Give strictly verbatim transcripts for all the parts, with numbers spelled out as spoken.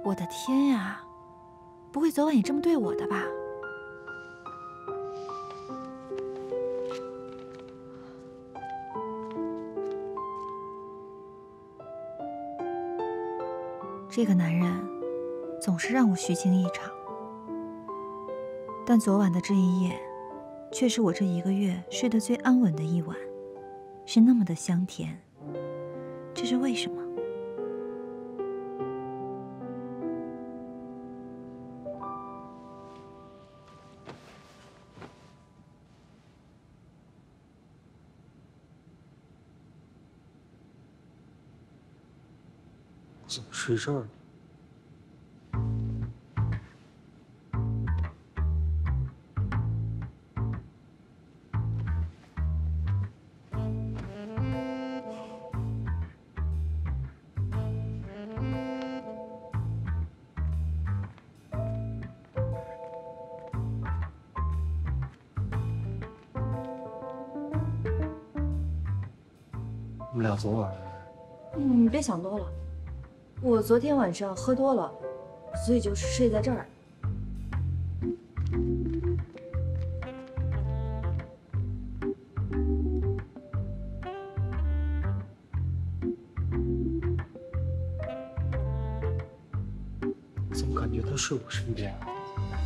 我的天呀，不会昨晚也这么对我的吧？这个男人总是让我虚惊一场，但昨晚的这一夜，却是我这一个月睡得最安稳的一晚，是那么的香甜。这是为什么？ 怎么睡这儿了？我们俩昨晚…… 嗯，你别想多了。我昨天晚上喝多了，所以就睡在这儿。 怎么感觉他睡我身边啊？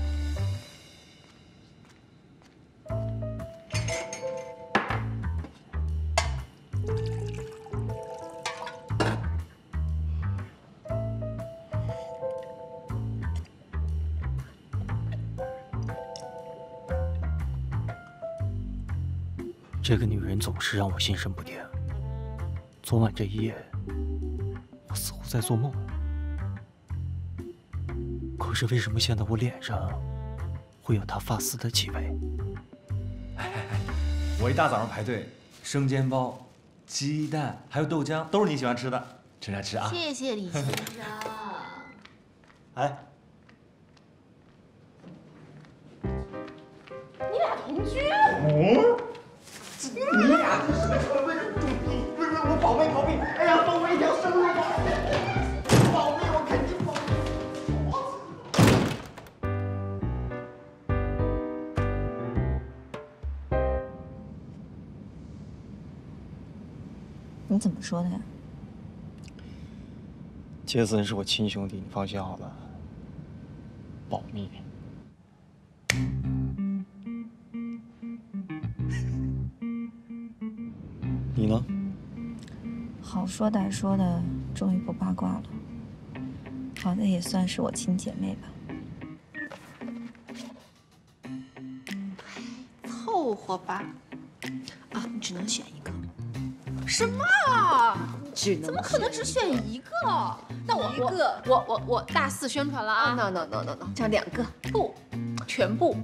这个女人总是让我心神不定。昨晚这一夜，我似乎在做梦。可是为什么现在我脸上会有她发丝的气味？ 哎哎哎！我一大早上排队，生煎包、鸡蛋还有豆浆都是你喜欢吃的，吃来吃啊！ 谢谢李先生。 哎， 你俩同居？ 哦，你俩这什么什么？不是不是我保卫保卫！哎呀，保卫一条生路！保卫我肯定保卫。 你怎么说的呀？ 杰森是我亲兄弟，你放心好了，保密。你呢？ 好说歹说的，终于不八卦了。好歹也算是我亲姐妹吧。 凑合吧。啊，你只能选一个。什么啊？ 只能怎么可能只选一个？那我一个我我我我大肆宣传了啊 ？No no no no no， 这样两个不，全部。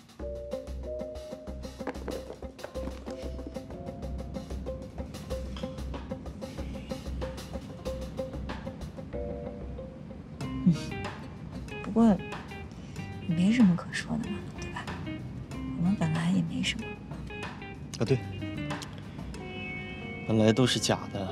不过没什么可说的嘛，对吧？我们本来也没什么。 啊，对，本来都是假的。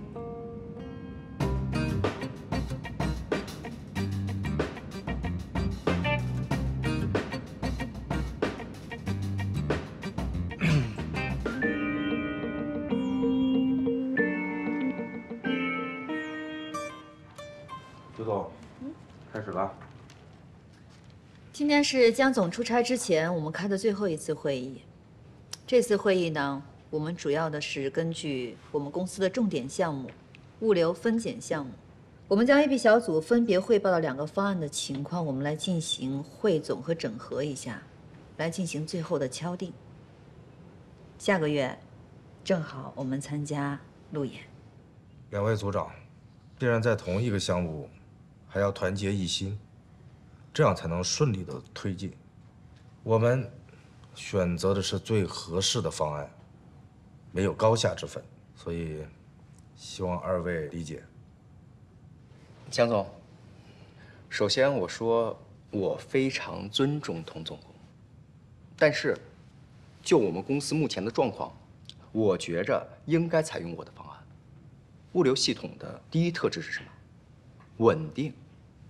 刘总，开始了。 今天是江总出差之前我们开的最后一次会议。这次会议呢，我们主要的是根据我们公司的重点项目——物流分拣项目，我们将 A、B 小组分别汇报了两个方案的情况，我们来进行汇总和整合一下，来进行最后的敲定。下个月，正好我们参加路演。 两位组长，既然在同一个项目，还要团结一心，这样才能顺利的推进。我们选择的是最合适的方案，没有高下之分，所以希望二位理解。 江总，首先我说我非常尊重童总工，但是就我们公司目前的状况，我觉着应该采用我的方案。物流系统的第一特质是什么？稳定。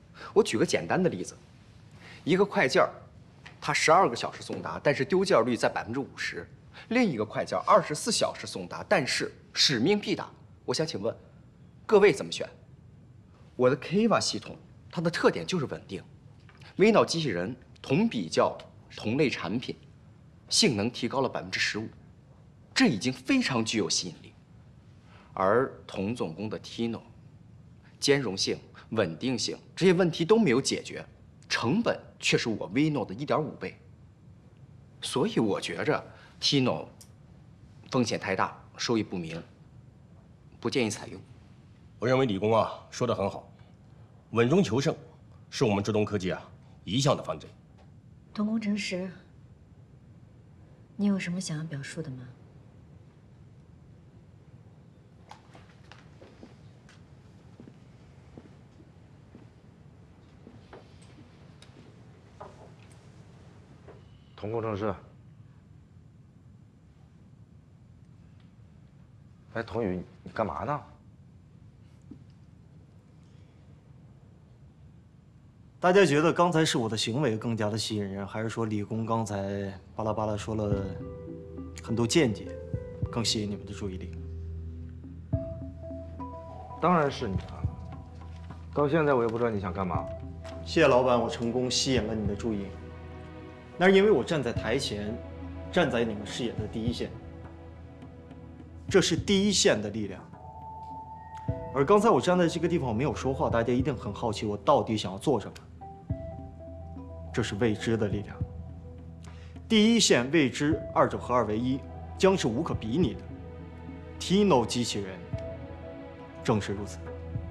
我举个简单的例子，一个快件儿，它十二个小时送达，但是丢件率在百分之五十；另一个快件二十四小时送达，但是使命必达。我想请问，各位怎么选？我的 Kiva 系统，它的特点就是稳定。微脑机器人同比较同类产品，性能提高了百分之十五，这已经非常具有吸引力。而童总工的 Tino， 兼容性、稳定性这些问题都没有解决，成本却是我 Vino 的一点五倍。所以我觉着 Tino 风险太大，收益不明，不建议采用。 我认为李工啊说得很好，稳中求胜是我们浙东科技啊一向的方针。 童工程师，你有什么想要表述的吗？ 童工程师，哎，童宇，你干嘛呢？ 大家觉得刚才是我的行为更加的吸引人，还是说李工刚才巴拉巴拉说了很多见解，更吸引你们的注意力？ 当然是你啊！到现在我也不知道你想干嘛。 谢谢老板，我成功吸引了你的注意。那是因为我站在台前，站在你们视野的第一线，这是第一线的力量。而刚才我站在这个地方，我没有说话，大家一定很好奇我到底想要做什么。这是未知的力量。第一线未知，二者合二为一，将是无可比拟的。Tino 机器人正是如此。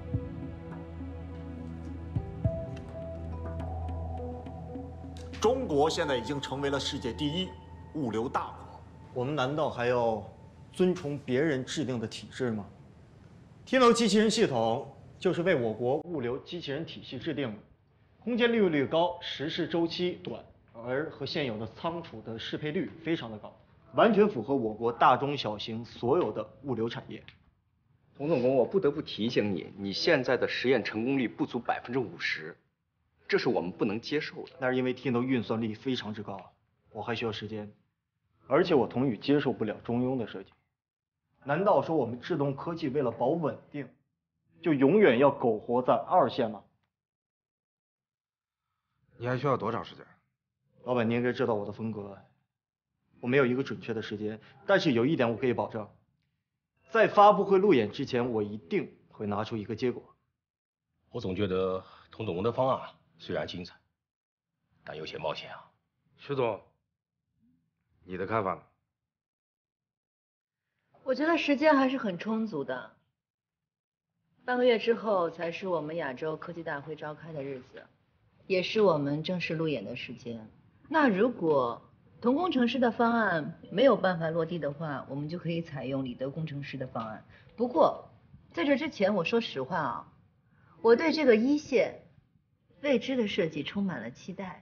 中国现在已经成为了世界第一物流大国， 我们难道还要遵从别人制定的体制吗 ？Tino 机器人系统就是为我国物流机器人体系制定的，空间利用率高，实施周期短，而和现有的仓储的适配率非常的高，完全符合我国大中小型所有的物流产业。 童总工，我不得不提醒你，你现在的实验成功率不足百分之五十。这是我们不能接受的。 那是因为 Tino 运算力非常之高，我还需要时间，而且我童宇接受不了中庸的设计。难道说我们智动科技为了保稳定，就永远要苟活在二线吗？ 你还需要多长时间？ 老板，你应该知道我的风格，我没有一个准确的时间，但是有一点我可以保证，在发布会路演之前，我一定会拿出一个结果。 我总觉得童总工的方案虽然精彩，但有些冒险啊。 徐总，你的看法呢？ 我觉得时间还是很充足的。半个月之后才是我们亚洲科技大会召开的日子，也是我们正式路演的时间。那如果童工程师的方案没有办法落地的话，我们就可以采用李德工程师的方案。不过在这之前，我说实话啊，我对这个一线未知的设计充满了期待，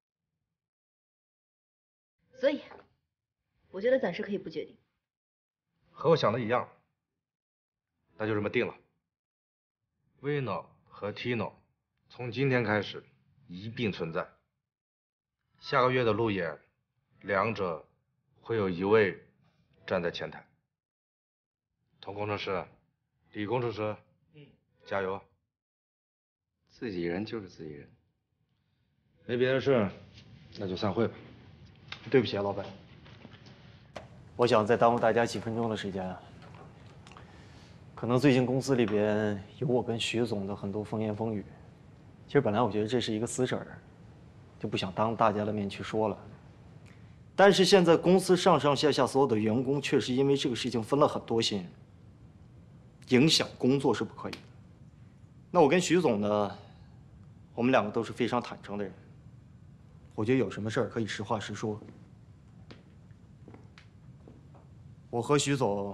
所以我觉得暂时可以不决定。 和我想的一样，那就这么定了。Vino 和 Tino 从今天开始一并存在。下个月的路演，两者会有一位站在前台。童工程师，李工程师，嗯，加油啊！ 自己人就是自己人。 没别的事，那就散会吧。 对不起啊，老板，我想再耽误大家几分钟的时间。可能最近公司里边有我跟徐总的很多风言风语，其实本来我觉得这是一个私事儿，就不想当大家的面去说了。但是现在公司上上下下所有的员工确实因为这个事情分了很多心，影响工作是不可以的。那我跟徐总呢，我们两个都是非常坦诚的人，我觉得有什么事儿可以实话实说。我和徐总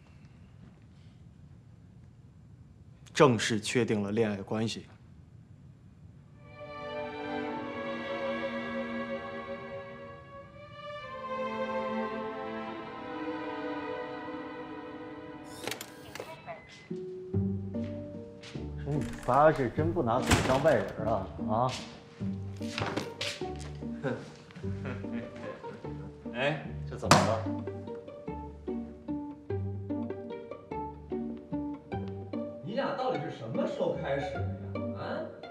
正式确定了恋爱关系。 发是真不拿自己当外人啊啊！哎，这怎么了？ 你俩到底是什么时候开始的呀？啊？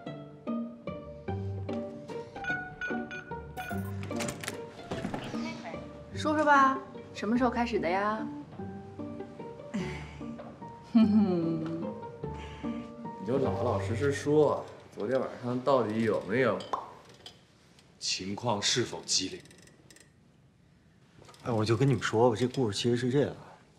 说说吧，什么时候开始的呀？哼哼， 你就老老实实说，昨天晚上到底有没有？情况是否激烈？ 哎，我就跟你们说吧，这故事其实是这样。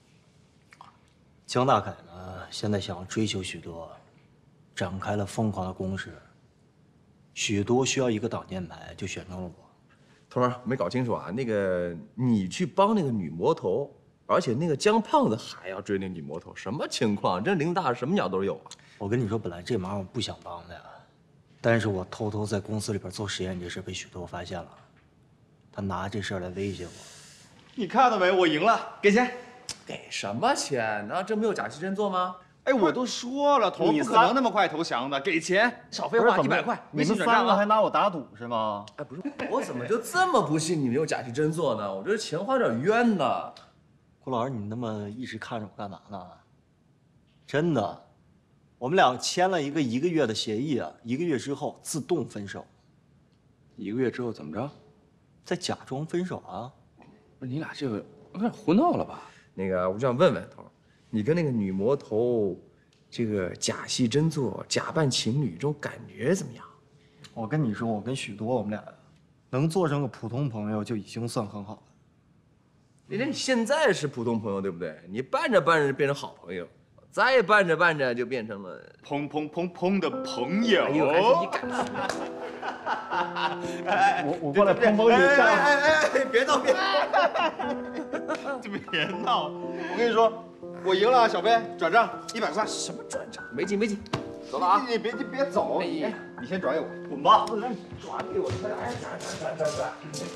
江大凯呢，现在想追求许多，展开了疯狂的攻势。许多需要一个挡箭牌，就选中了我。 头儿没搞清楚啊，那个你去帮那个女魔头，而且那个江胖子还要追那女魔头，什么情况？这林大什么鸟都有啊！ 我跟你说，本来这忙我不想帮的呀，但是我偷偷在公司里边做实验这事被许多发现了，他拿这事儿来威胁我。 你看到没？我赢了，给钱。 给什么钱呢？这没有假戏真做吗？ 哎，我都说了，头不可能那么快投降的，给钱。少废话，一百块， 你们三个还拿我打赌是吗？ 哎，不是，我怎么就这么不信你没有假戏真做呢？我这钱花有点冤呢。 郭老师，你那么一直看着我干嘛呢？真的，我们俩签了一个一个月的协议啊，一个月之后自动分手。 一个月之后怎么着？ 再假装分手啊？ 不是你俩这个有点胡闹了吧？那个，我就想问问头，你跟那个女魔头，这个假戏真做、假扮情侣，这种感觉怎么样？ 我跟你说，我跟许多我们俩能做成个普通朋友就已经算很好了。 你你现在是普通朋友对不对？你伴着伴着变成好朋友，再伴着伴着就变成了砰砰砰砰的朋友。 哎呦，还是你敢！ 我我过来碰碰你一下。 哎哎哎，别闹别闹！别闹！我跟你说，我赢了，小飞，转账一百块。 什么转账？没劲没劲，走了啊！ 你别你别走，你你先转给我， 滚吧！ 转给我，哎，转转转转转。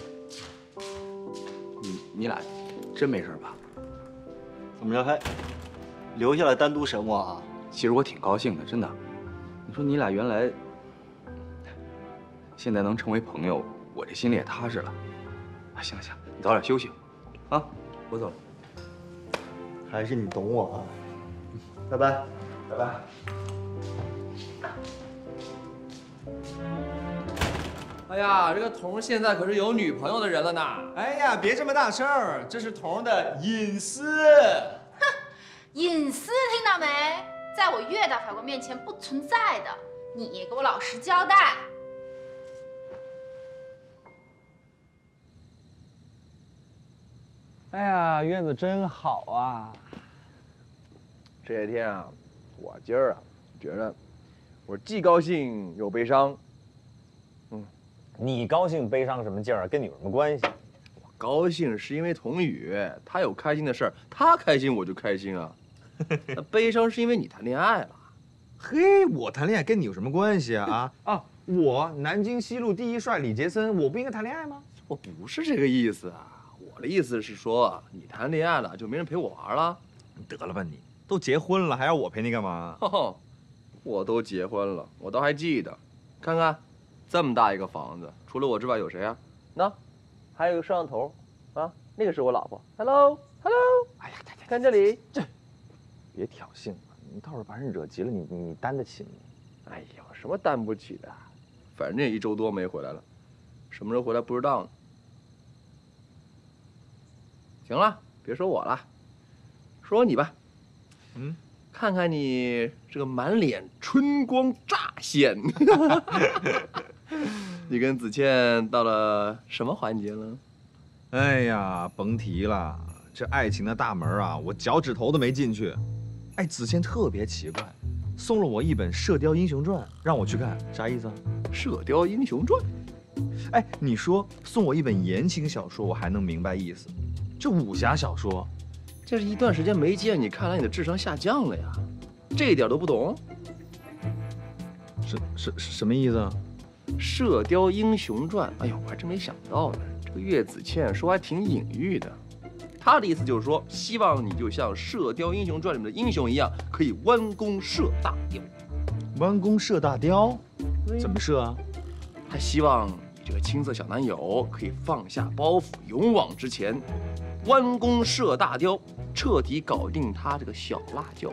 你你俩真没事吧？ 怎么着还留下来单独审我啊？ 其实我挺高兴的，真的。你说你俩原来现在能成为朋友，我这心里也踏实了。啊，行了行了，你早点休息，啊，我走了。 还是你懂我啊！拜拜， 拜拜。哎呀，这个童现在可是有女朋友的人了呢。 哎呀，别这么大声儿，这是童的隐私。 哼，隐私听到没？在我岳大法官面前不存在的，你给我老实交代。 哎呀，院子真好啊！ 这些天啊，我今儿啊觉得我既高兴又悲伤。 嗯，你高兴悲伤什么劲儿啊？跟你有什么关系？ 我高兴是因为童宇他有开心的事儿，他开心我就开心啊。那悲伤是因为你谈恋爱了。 嘿，我谈恋爱跟你有什么关系啊？啊啊！我南京西路第一帅李杰森，我不应该谈恋爱吗？ 我不是这个意思啊。我的意思是说，你谈恋爱了就没人陪我玩了。 得了吧你，都结婚了还要我陪你干嘛？ 哦，我都结婚了，我倒还记得。看看，这么大一个房子，除了我之外有谁啊？那，还有个摄像头，啊，那个是我老婆。Hello，Hello， 哎呀， 看这里， 这，别挑衅了，你到时候把人惹急了，你你担得起吗？ 哎呦，什么担不起的，反正也一周多没回来了，什么时候回来不知道呢。行了，别说我了，说说你吧。嗯，看看你这个满脸春光乍现，你跟子倩到了什么环节了？ 哎呀，甭提了，这爱情的大门啊，我脚趾头都没进去。哎，子倩特别奇怪，送了我一本《射雕英雄传》，让我去看，啥意思啊？ 《射雕英雄传》？ 哎，你说送我一本言情小说，我还能明白意思。这武侠小说， 这是一段时间没见你，看来你的智商下降了呀，这一点都不懂？ 什什什么意思啊？ 《射雕英雄传》，哎呦，我还真没想到呢。这个岳子倩说还挺隐喻的，她的意思就是说，希望你就像《射雕英雄传》里面的英雄一样，可以弯弓射大雕。 弯弓射大雕，怎么射啊？ 他希望你这个青涩小男友可以放下包袱，勇往直前，弯弓射大雕，彻底搞定他这个小辣椒。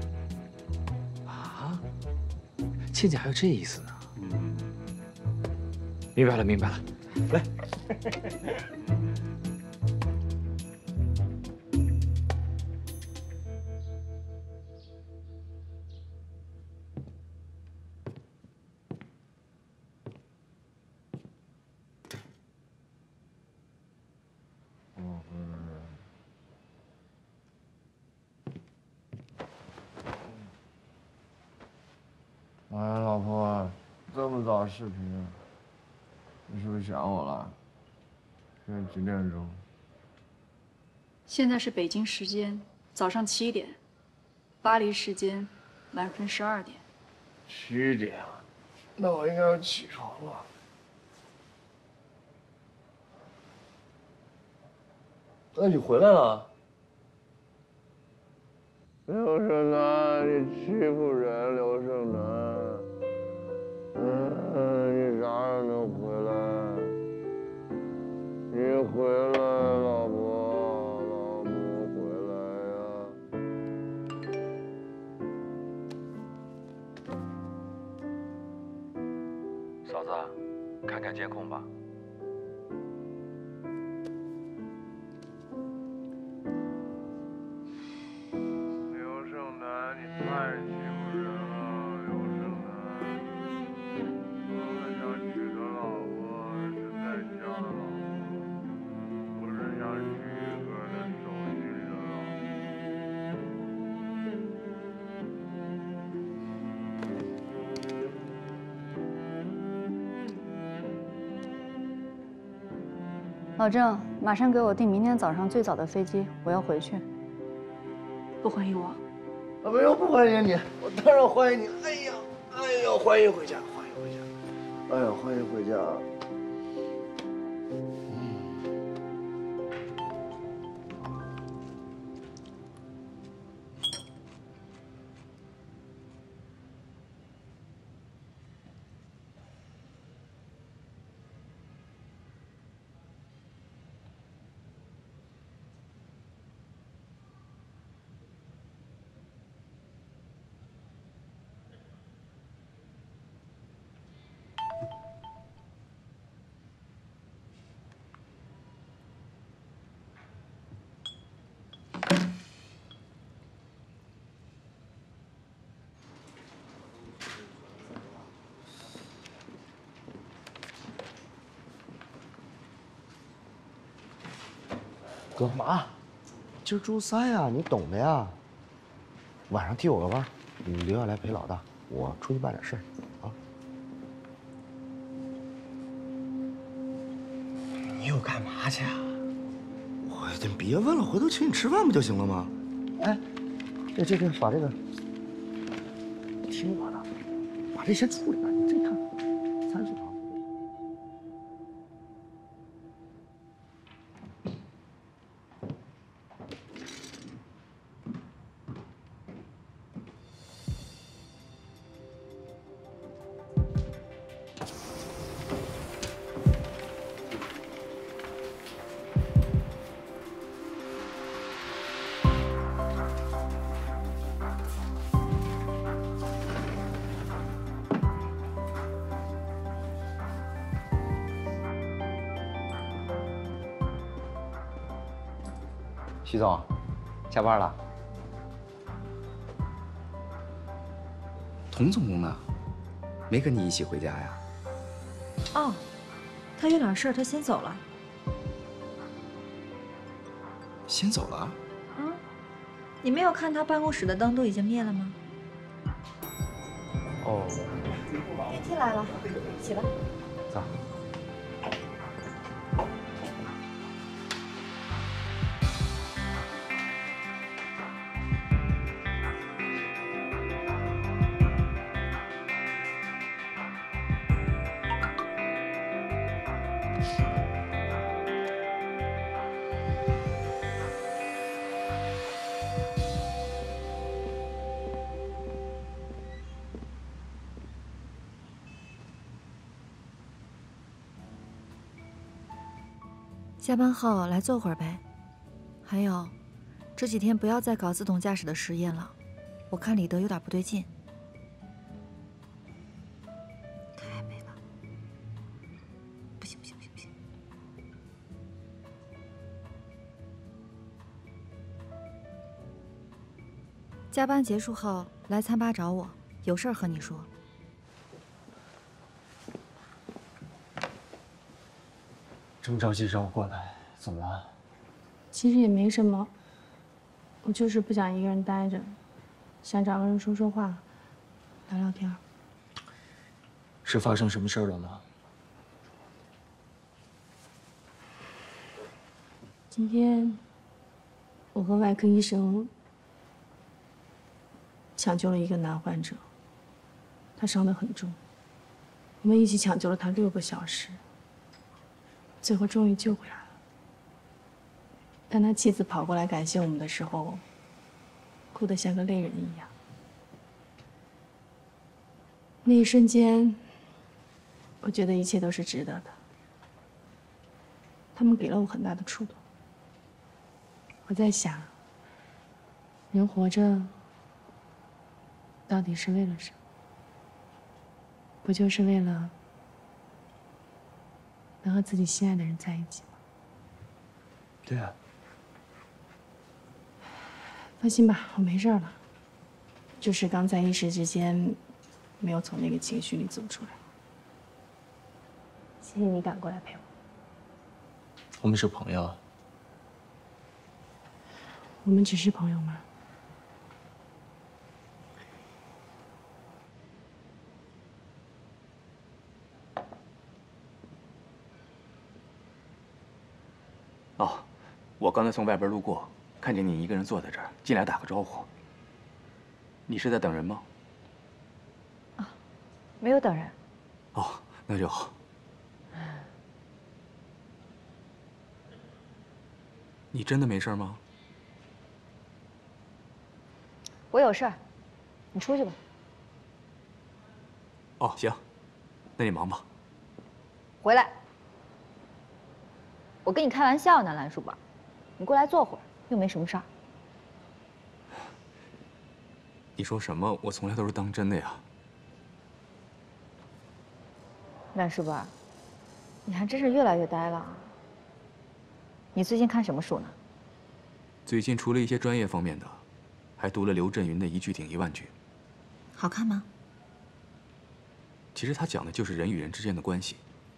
啊，倩姐还有这意思呢？嗯，明白了，明白了，来。 哎，老婆，这么早视频，你是不是想我了？现在几点钟？ 现在是北京时间早上七点，巴黎时间晚上十二点。 七点啊，那我应该要起床了。 那你回来了？ 刘胜男，你欺负人，刘胜男。嗯，你啥时候能回来？你回来，老婆，老婆回来呀！ 嫂子，看看监控吧。 刘胜男，你太欺负人了，刘胜男。我们想娶的老婆是在家的老婆，不是想娶一个人手机里的老老郑，马上给我订明天早上最早的飞机，我要回去。不欢迎我？ 啊，没有，不欢迎你，我当然欢迎你。哎呀，哎呀，欢迎回家，欢迎回家，哎呀，欢迎回家。 哥，干嘛？今儿周三呀，你懂的呀。晚上替我个班，你留下来陪老大，我出去办点事儿啊。你又干嘛去啊？我你别问了，回头请你吃饭不就行了吗？哎，这这这，把这个听我的，把这先处理了。你这看，三十套。 徐总，下班了。童总工呢？没跟你一起回家呀？ 哦，他有点事儿，他先走了。 先走了？ 嗯，你没有看他办公室的灯都已经灭了吗？ 哦。 电梯来了，起来。 走。 下班后来坐会儿呗。还有，这几天不要再搞自动驾驶的实验了，我看李德有点不对劲。开没了。不行不行不行不行。加班结束后来餐吧找我，有事儿和你说。 这么着急让我过来，怎么了？ 其实也没什么，我就是不想一个人待着，想找个人说说话，聊聊天。 是发生什么事儿了吗？ 今天，我和外科医生抢救了一个男患者，他伤得很重，我们一起抢救了他六个小时，最后终于救回来了。当他妻子跑过来感谢我们的时候，哭得像个泪人一样。那一瞬间，我觉得一切都是值得的。他们给了我很大的触动。我在想，人活着到底是为了什么？不就是为了能和自己心爱的人在一起吗？ 对啊。 放心吧，我没事了，就是刚才一时之间没有从那个情绪里走出来。谢谢你赶过来陪我。 我们是朋友。 我们只是朋友吗？ 哦，我刚才从外边路过，看见你一个人坐在这儿，进来打个招呼。你是在等人吗？ 没有等人。 哦，那就好。你真的没事吗？ 我有事儿，你出去吧。 哦，行，那你忙吧。 回来。我跟你开玩笑呢，蓝叔宝，你过来坐会儿，又没什么事儿。 你说什么？我从来都是当真的呀。 蓝叔宝，你还真是越来越呆了啊。你最近看什么书呢？ 最近除了一些专业方面的，还读了刘震云的《一句顶一万句》。 好看吗？ 其实他讲的就是人与人之间的关系。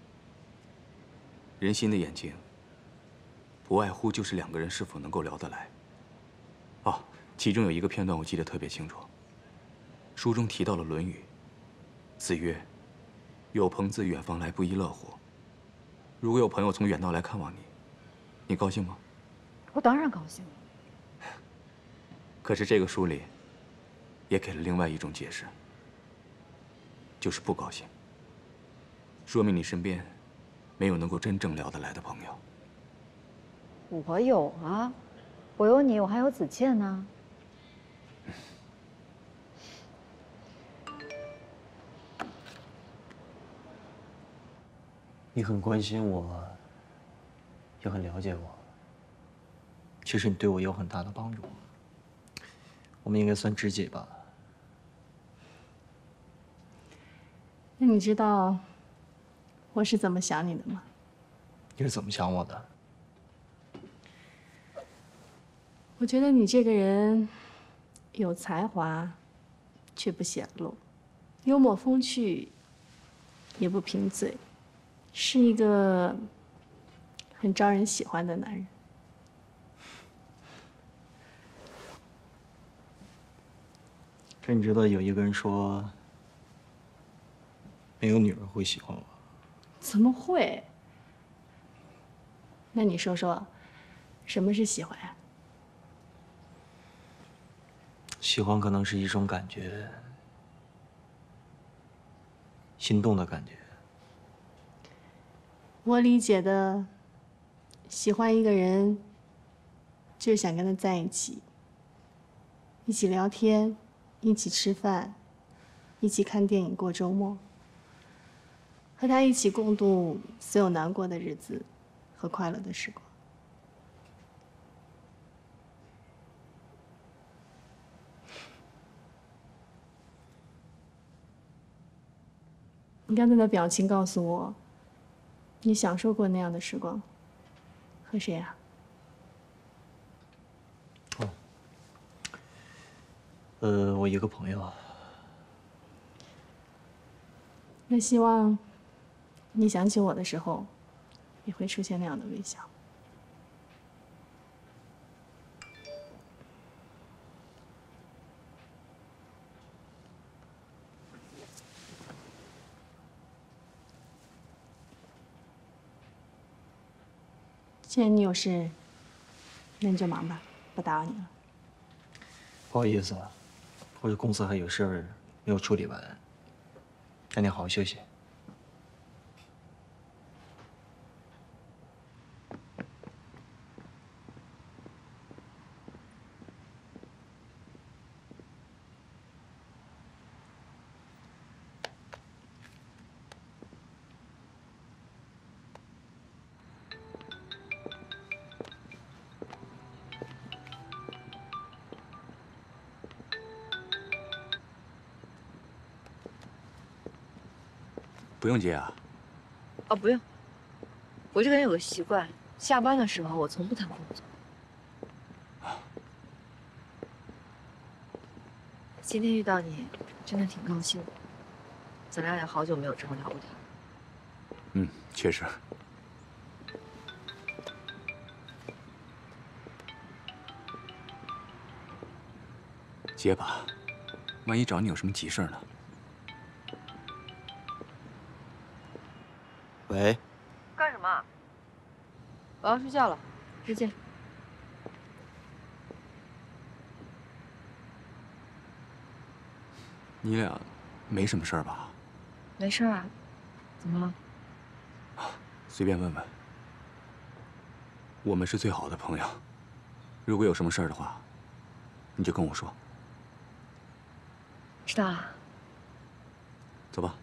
人心的眼睛，不外乎就是两个人是否能够聊得来。哦，其中有一个片段我记得特别清楚。书中提到了《论语》，子曰：“有朋自远方来，不亦乐乎？”如果有朋友从远道来看望你，你高兴吗？ 我当然高兴。 可是这个书里，也给了另外一种解释，就是不高兴。说明你身边没有能够真正聊得来的朋友。 我有啊，我有你，我还有子倩呢。 你很关心我，也很了解我。其实你对我有很大的帮助。我们应该算知己吧？ 那你知道我是怎么想你的吗？ 你是怎么想我的？ 我觉得你这个人有才华，却不显露，幽默风趣，也不贫嘴，是一个很招人喜欢的男人。 可你知道有一个人说，没有女人会喜欢我。 怎么会？那你说说，什么是喜欢呀？ 喜欢可能是一种感觉，心动的感觉。 我理解的，喜欢一个人，就是想跟他在一起，一起聊天，一起吃饭，一起看电影过周末，和他一起共度所有难过的日子，和和快乐的时光。你刚才的表情告诉我，你享受过那样的时光。和谁啊？ 哦，呃，我一个朋友。 那希望你想起我的时候，也会出现那样的微笑。既然你有事，那你就忙吧，不打扰你了。 不好意思啊，我这公司还有事儿没有处理完。那你好好休息。 不用接啊。 哦，不用。我这个人有个习惯，下班的时候我从不谈工作。今天遇到你，真的挺高兴的。咱俩也好久没有这么聊过天。 嗯，确实。接吧，万一找你有什么急事呢？ 喂。 干什么？我要睡觉了，再见。 你俩没什么事儿吧？ 没事啊，怎么了？ 随便问问。我们是最好的朋友，如果有什么事儿的话，你就跟我说。 知道了。 走吧。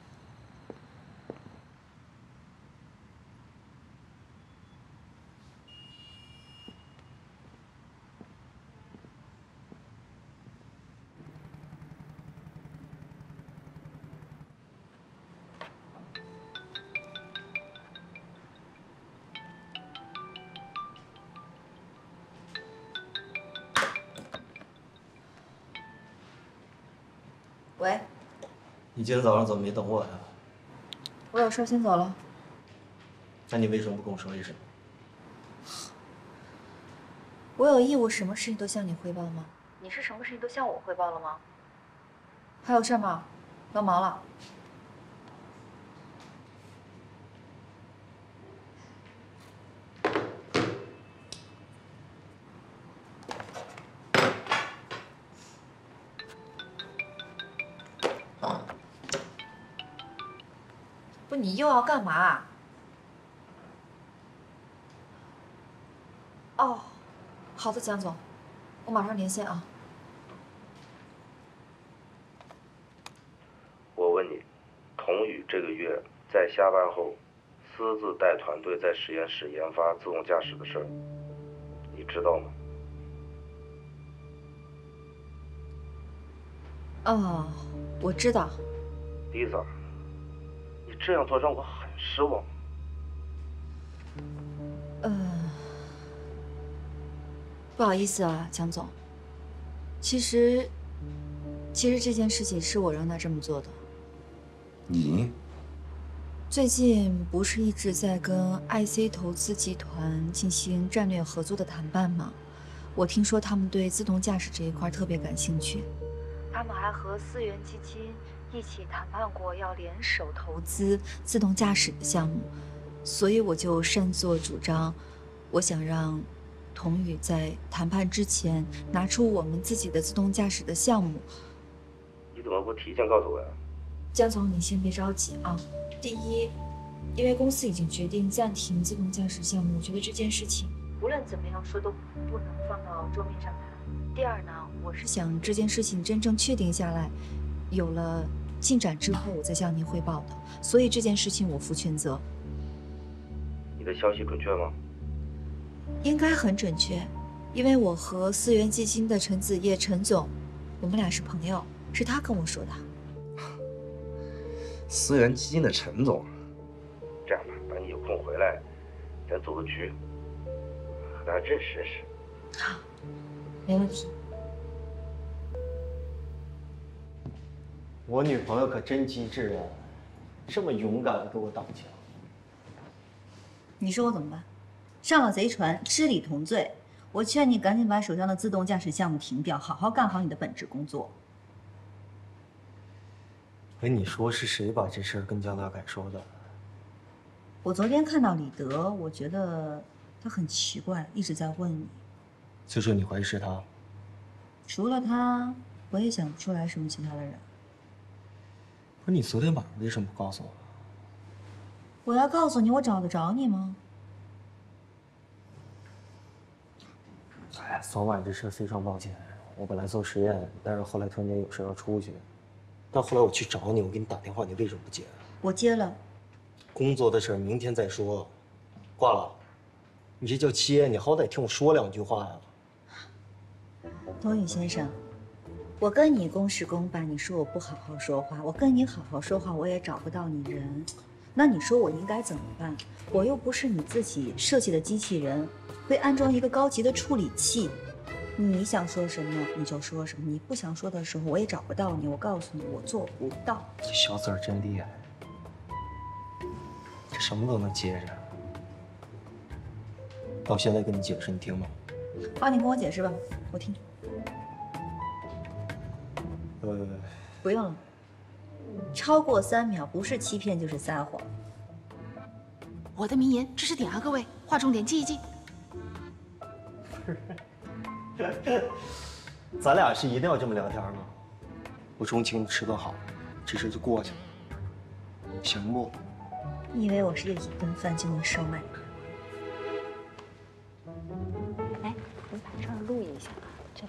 喂， 你今天早上怎么没等我呀？ 我有事先走了。 那你为什么不跟我说一声？ 我有义务什么事情都向你汇报吗？你是什么事情都向我汇报了吗？还有事吗？要忙了。不，你又要干嘛？哦，好的，蒋总，我马上连线啊。 我问你，童宇这个月在下班后私自带团队在实验室研发自动驾驶的事儿，你知道吗？ 哦，我知道。 Lisa，你这样做让我很失望。 嗯，不好意思啊，蒋总。其实，其实这件事情是我让他这么做的。 你？ 最近不是一直在跟 I C 投资集团进行战略合作的谈判吗？我听说他们对自动驾驶这一块特别感兴趣。他们还和思源基金一起谈判过要联手投资自动驾驶的项目，所以我就擅作主张，我想让童宇在谈判之前拿出我们自己的自动驾驶的项目。 你怎么不提前告诉我呀？ 江总，你先别着急啊。第一，因为公司已经决定暂停自动驾驶项目，我觉得这件事情无论怎么样说都不能放到桌面上谈。第二呢，我是想这件事情真正确定下来，有了进展之后，我再向您汇报的。所以这件事情我负全责。 你的消息准确吗？ 应该很准确，因为我和思源基金的陈子叶陈总，我们俩是朋友，是他跟我说的。 思源基金的陈总， 这样吧，等你有空回来，咱组个局，和他认识认识。 好，没问题。 我女朋友可真机智啊，这么勇敢的给我挡枪。 你说我怎么办？上了贼船，吃里同罪。我劝你赶紧把手上的自动驾驶项目停掉，好好干好你的本职工作。 哎，你说是谁把这事儿跟江大凯说的？ 我昨天看到李德，我觉得他很奇怪，一直在问你。 所以说你怀疑是他？ 除了他，我也想不出来什么其他的人。 不是你昨天晚上为什么不告诉我？ 我要告诉你，我找得着你吗？ 哎呀，昨晚这事非常抱歉，我本来做实验，但是后来突然间有事要出去，但后来我去找你，我给你打电话，你为什么不接？ 我接了。 工作的事明天再说，挂了。你这叫接，你好歹听我说两句话呀。 多宇先生，我跟你公事公办，你说我不好好说话，我跟你好好说话，我也找不到你人，那你说我应该怎么办？我又不是你自己设计的机器人，会安装一个高级的处理器。你想说什么你就说什么，你不想说的时候我也找不到你。我告诉你，我做不到。 这小崽儿真厉害，这什么都能接着。那我现在跟你解释，你听吗？ 好，你跟我解释吧，我听。 呃， 不用了。超过三秒，不是欺骗就是撒谎。 我的名言，知识点啊，各位，划重点，记一记。 咱俩是一定要这么聊天吗？我中午请你吃顿好，这事就过去了，行不？ 你以为我是一个一顿饭就能收买的？ 哎，你把这儿录一下啊，这里。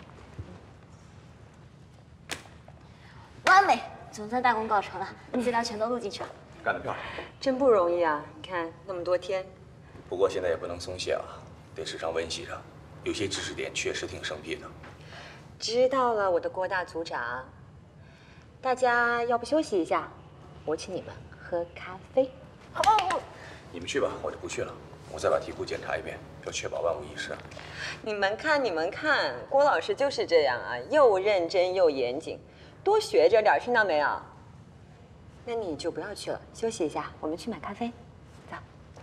完美，总算大功告成了，资料全都录进去了。 干得漂亮， 真不容易啊！你看那么多天。 不过现在也不能松懈啊，得时常温习着。有些知识点确实挺生僻的。 知道了，我的郭大组长。大家要不休息一下？我请你们喝咖啡。好。 你们去吧，我就不去了。我再把题库检查一遍，要确保万无一失。 你们看，你们看，郭老师就是这样啊，又认真又严谨，多学着点，听到没有？那你就不要去了，休息一下，我们去买咖啡。走。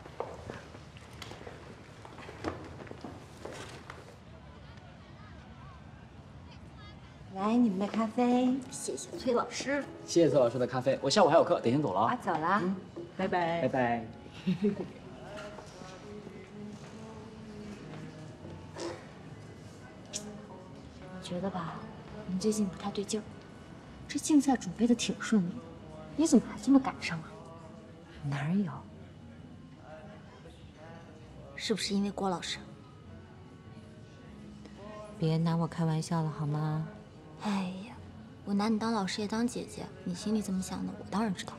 来，你们的咖啡，谢谢崔老师。 谢谢崔老师的咖啡，我下午还有课，得先走了啊。 我走了， 嗯， 拜拜。 拜拜。 觉得吧，你最近不太对劲儿。这竞赛准备的挺顺利的，你怎么还这么赶上啊？哪儿有？ 是不是因为郭老师？别拿我开玩笑了好吗？哎呀，我拿你当老师也当姐姐，你心里怎么想的，我当然知道。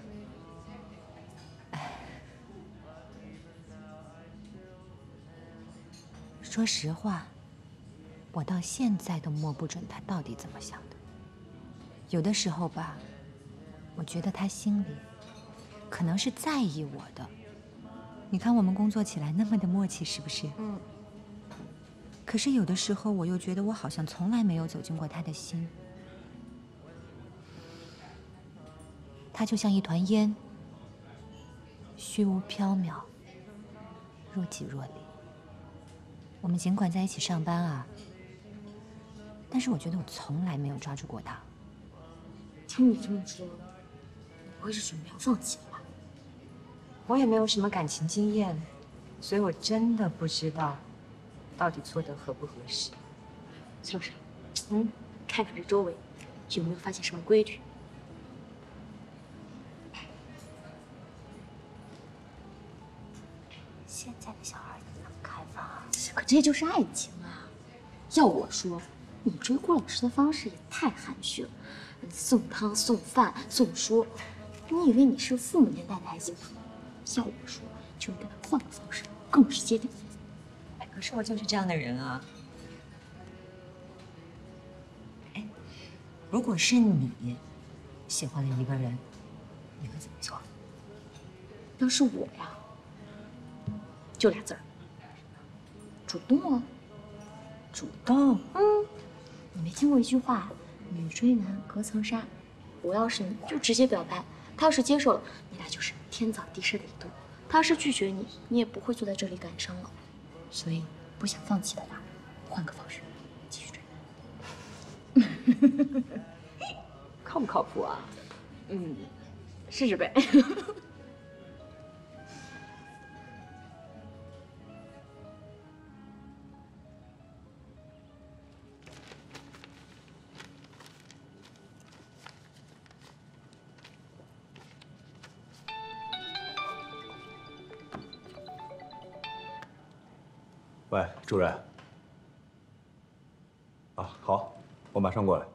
说实话，我到现在都摸不准他到底怎么想的。有的时候吧，我觉得他心里可能是在意我的。你看我们工作起来那么的默契，是不是？嗯。可是有的时候，我又觉得我好像从来没有走进过他的心。他就像一团烟，虚无缥缈，若即若离。我们尽管在一起上班啊，但是我觉得我从来没有抓住过他。 听你这么说，不会是准备要放弃了吧？ 我也没有什么感情经验，所以我真的不知道到底做的合不合适。 崔老师，嗯，看看这周围有没有发现什么规矩？现在的小孩怎么开放啊？可这就是爱情啊！要我说，你追郭老师的方式也太含蓄了。送汤、送饭、送书，你以为你是父母年代的还行吗？要我说，就应该换个方式， 更是接地气。哎，可是我就是这样的人啊。哎，如果是你喜欢了一个人，你会怎么做？ 要是我呀，就俩字儿：主动啊。 主动。 嗯，你没听过一句话，女追男隔层纱。我要是你，就直接表白。他要是接受了，你俩就是天早地逝的一对；他要是拒绝你，你也不会坐在这里感伤了。所以，不想放弃的话，换个方式继续追。 靠不靠谱啊？ 嗯，试试呗。 喂，主任。啊，好，我马上过来。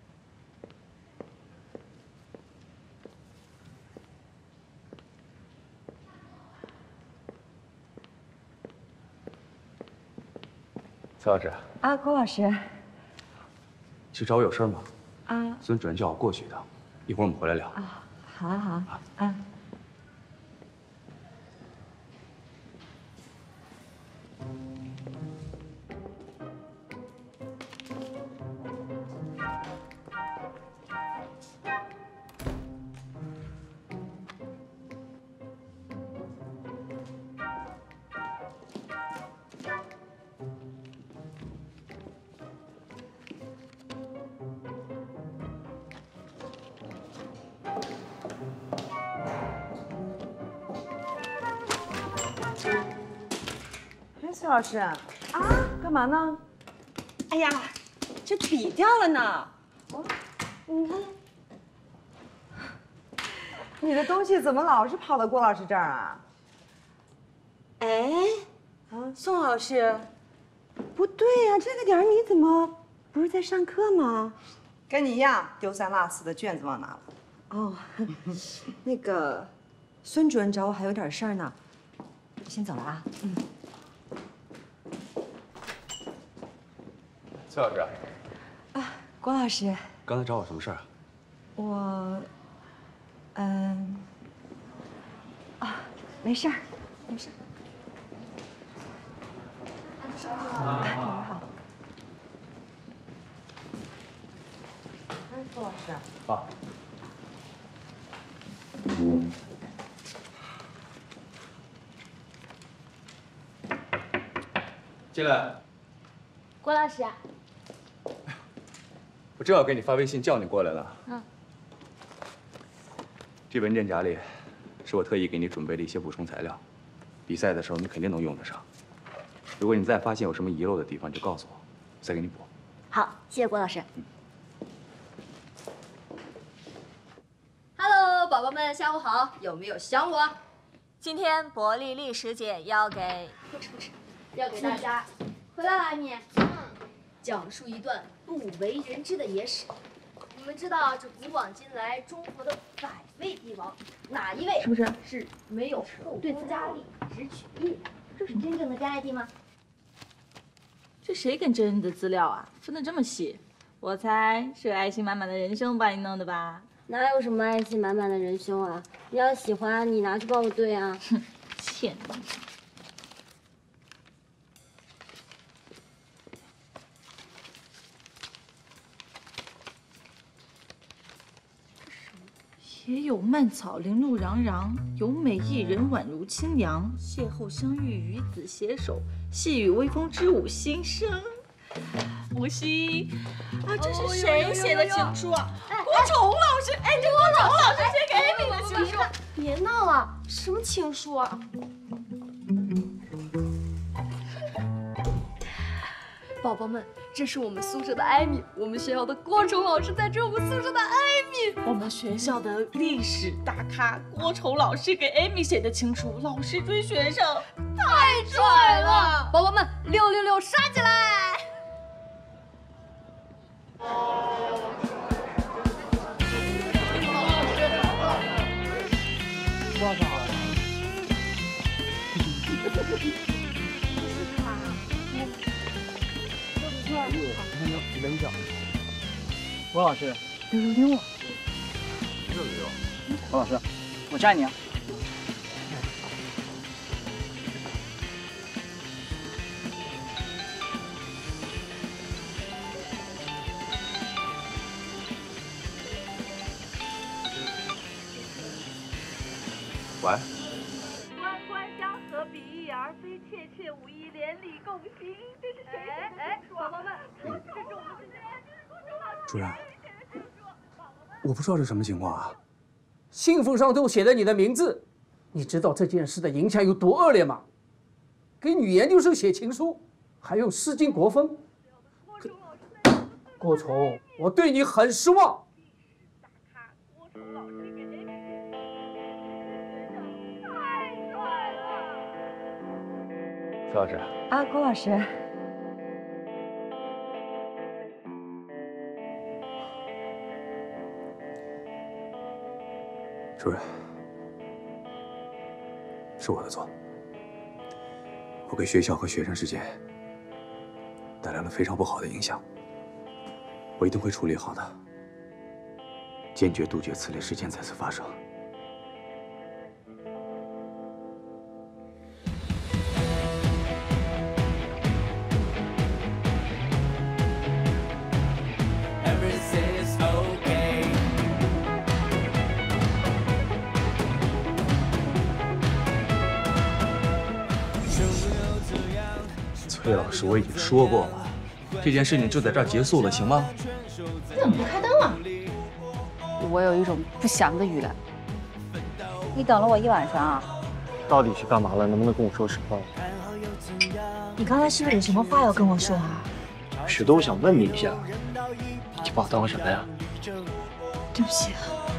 崔老师。 啊，郭老师。 去找我有事吗？ 啊。 孙主任叫我过去一趟，一会儿我们回来聊。 啊，好啊好啊。啊。崔老师，啊，干嘛呢？哎呀，这笔掉了呢。哦，你看，你的东西怎么老是跑到郭老师这儿啊？哎，啊，宋老师，不对呀，这个点儿你怎么不是在上课吗？跟你一样，丢三落四的卷子忘拿了。哦，那个，孙主任找我还有点事儿呢，我先走了啊。嗯。 崔老师， 啊，郭老师， 刚才找我什么事儿啊？ 我，嗯，啊，没事儿，没事儿。啊，你好。哎，郭老师。 啊。进来。 郭老师。 我正要给你发微信叫你过来了。 嗯。 这文件夹里是我特意给你准备的一些补充材料，比赛的时候你肯定能用得上。如果你再发现有什么遗漏的地方，就告诉我，再给你补。 好，谢谢郭老师。Hello， 宝宝们，下午好，有没有想我？ 今天伯利历史姐要给不吃不吃，要给大家回来了，艾米。嗯，讲述一段不为人知的野史。你们知道这古往今来中国的百位帝王，哪一位是不是是没有后宫佳丽只娶一人？这是真正的真爱帝吗？ 这谁跟真人的资料啊？分得这么细？我猜是个爱心满满的仁兄把你弄的吧？ 哪有什么爱心满满的仁兄啊？你要喜欢，你拿去帮我对啊。 哼，欠你！也有蔓草零露攘攘，有美艺人宛如清凉。邂逅相遇，与子携手，细雨微风知舞心声。无锡啊，这是谁写的情书啊？郭崇老师，哎，这郭崇老师写给艾米的情书。 别闹了，什么情书啊？宝宝们，这是我们宿舍的艾米，我们学校的郭崇老师在追我们宿舍的艾米。 我们学校的历史大咖郭崇老师给艾米写的情书，老师追学生，太拽了！ 宝宝们，六六六，杀起来！ 我操！ 你等一下，郭老师，丢丢丢啊！ 没有丢。 郭老师，我站你啊。 喂。 官官相和，比翼而飞，切切武艺，连理共心。这是谁写的书啊？宝宝们，这是我们之间。 主任，我不知道这什么情况啊。 信封上都写着你的名字，你知道这件事的影响有多恶劣吗？给女研究生写情书，还用《诗经》国风。郭崇，我对你很失望。 苏老师啊，郭老师， 主任，是我的错，我给学校和学生之间带来了非常不好的影响，我一定会处理好的，坚决杜绝此类事件再次发生。 崔老师，我已经说过了，这件事情就在这儿结束了，行吗？ 你怎么不开灯啊？我有一种不祥的预感。 你等了我一晚上啊？ 到底去干嘛了？能不能跟我说实话？ 你刚才是不是有什么话要跟我说啊？ 许多我想问你一下，你把我当个什么呀？ 对不起啊。